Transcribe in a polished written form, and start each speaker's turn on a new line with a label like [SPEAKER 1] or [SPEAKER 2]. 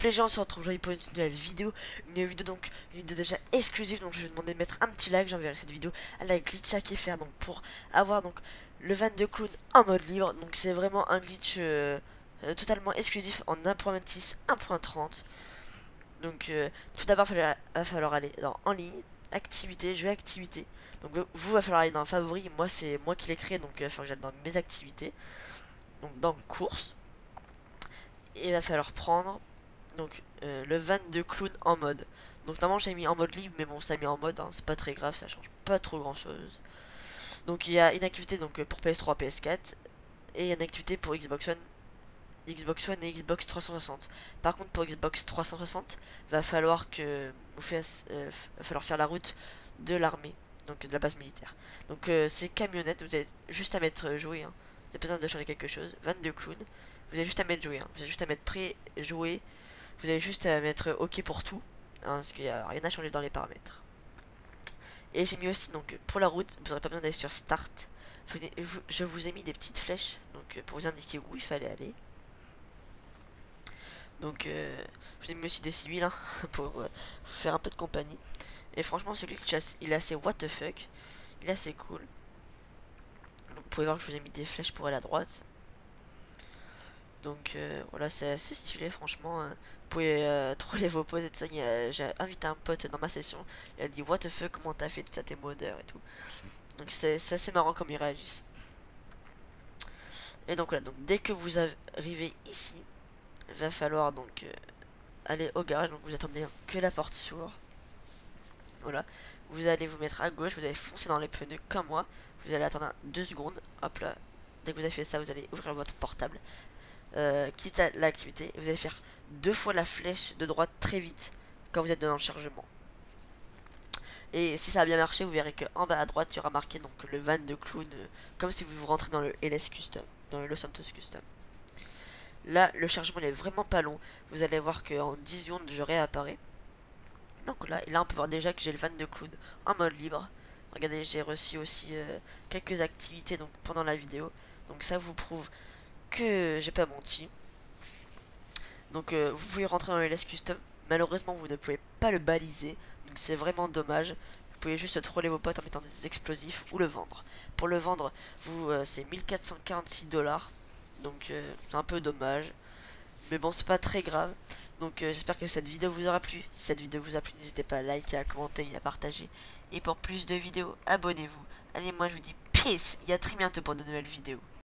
[SPEAKER 1] les gens, on se retrouve aujourd'hui pour une nouvelle vidéo. Une vidéo donc, une vidéo déjà exclusive. Donc je vais demander de mettre un petit like, j'enverrai cette vidéo à la glitch à faire donc pour avoir donc le van de clown en mode libre. Donc c'est vraiment un glitch totalement exclusif en 1.26, 1.30. Donc tout d'abord va falloir aller dans en ligne, activité, jeu activité. Donc vous va falloir aller dans favoris, moi c'est moi qui l'ai créé donc il va falloir que j'aille dans mes activités. Donc dans course. Et il va falloir prendre donc le van de clown en mode. Donc normalement j'ai mis en mode libre mais bon ça a mis en mode, hein, c'est pas très grave, ça change pas trop grand chose. Donc il y a une activité donc pour PS3, PS4 et une activité pour Xbox One, et Xbox 360. Par contre pour Xbox 360 va falloir que va falloir faire la route de l'armée, donc de la base militaire. Donc c'est camionnette, vous avez juste à mettre jouer, hein. Vous avez besoin de changer quelque chose. Van de clown, vous avez juste à mettre jouer, hein. Vous avez juste à mettre prêt jouer. Vous avez juste à mettre OK pour tout, hein, parce qu'il n'y a rien à changer dans les paramètres. Et j'ai mis aussi, donc pour la route, vous n'aurez pas besoin d'aller sur Start. Je vous ai mis des petites flèches donc pour vous indiquer où il fallait aller. Donc je vous ai mis aussi des civils, hein, pour faire un peu de compagnie. Et franchement ce glitch il est assez what the fuck. Il est assez cool. Donc, vous pouvez voir que je vous ai mis des flèches pour aller à droite. Donc voilà, c'est assez stylé franchement. Vous pouvez troller vos potes et tout ça. J'ai invité un pote dans ma session. Il a dit what the fuck, comment t'as fait tout ça, tes modeurs et tout. Donc c'est assez marrant comme ils réagissent. Et donc voilà, donc dès que vous arrivez ici, il va falloir donc aller au garage. Donc vous attendez, hein, que la porte s'ouvre. Voilà, vous allez vous mettre à gauche, vous allez foncer dans les pneus comme moi. Vous allez attendre 2 secondes. Hop là, dès que vous avez fait ça, vous allez ouvrir votre portable. Quitte à l'activité, vous allez faire 2 fois la flèche de droite très vite quand vous êtes dans le chargement. Et si ça a bien marché, vous verrez que en bas à droite, il y aura marqué donc le van de clown, comme si vous rentrez dans le LS Custom, dans le Los Santos Custom. Là, le chargement il est vraiment pas long. Vous allez voir qu'en 10 secondes, je réapparais. Donc là, on peut voir déjà que j'ai le van de clown en mode libre. Regardez, j'ai reçu aussi quelques activités donc pendant la vidéo. Donc ça vous prouve que j'ai pas menti. Donc vous pouvez rentrer dans le LS Custom. Malheureusement vous ne pouvez pas le baliser, donc c'est vraiment dommage. Vous pouvez juste troller vos potes en mettant des explosifs ou le vendre. Pour le vendre, c'est 1446 $. Donc c'est un peu dommage. Mais bon, c'est pas très grave. Donc j'espère que cette vidéo vous aura plu. Si cette vidéo vous a plu, n'hésitez pas à liker, à commenter et à partager. Et pour plus de vidéos, abonnez-vous. Allez, moi je vous dis peace et à très bientôt pour de nouvelles vidéos.